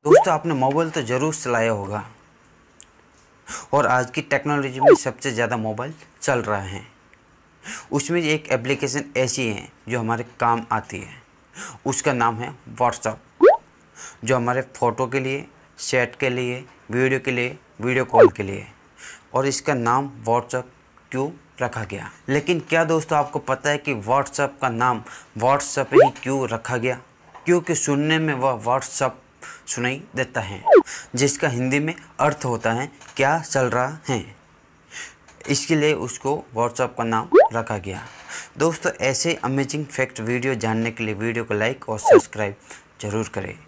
दोस्तों आपने मोबाइल तो ज़रूर चलाया होगा और आज की टेक्नोलॉजी में सबसे ज़्यादा मोबाइल चल रहा है। उसमें एक एप्लीकेशन ऐसी है जो हमारे काम आती है, उसका नाम है व्हाट्सएप, जो हमारे फ़ोटो के लिए, चैट के लिए, वीडियो के लिए, वीडियो कॉल के लिए। और इसका नाम व्हाट्सएप क्यों रखा गया? लेकिन क्या दोस्तों आपको पता है कि व्हाट्सएप का नाम व्हाट्सएप ही क्यों रखा गया? क्योंकि सुनने में वह व्हाट्सएप सुनाई देता है, जिसका हिंदी में अर्थ होता है क्या चल रहा है। इसके लिए उसको व्हाट्सएप का नाम रखा गया। दोस्तों ऐसे अमेजिंग फैक्ट वीडियो जानने के लिए वीडियो को लाइक और सब्सक्राइब ज़रूर करें।